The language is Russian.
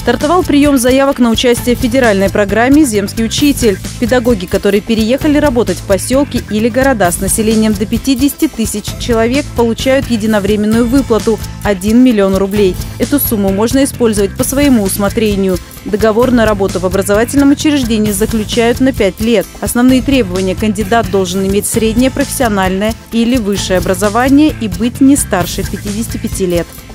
Стартовал прием заявок на участие в федеральной программе «Земский учитель». Педагоги, которые переехали работать в поселки или города с населением до 50 тысяч человек, получают единовременную выплату – 1 миллион рублей. Эту сумму можно использовать по своему усмотрению. Договор на работу в образовательном учреждении заключают на 5 лет. Основные требования: кандидат должен иметь среднее профессиональное или высшее образование и быть не старше 55 лет.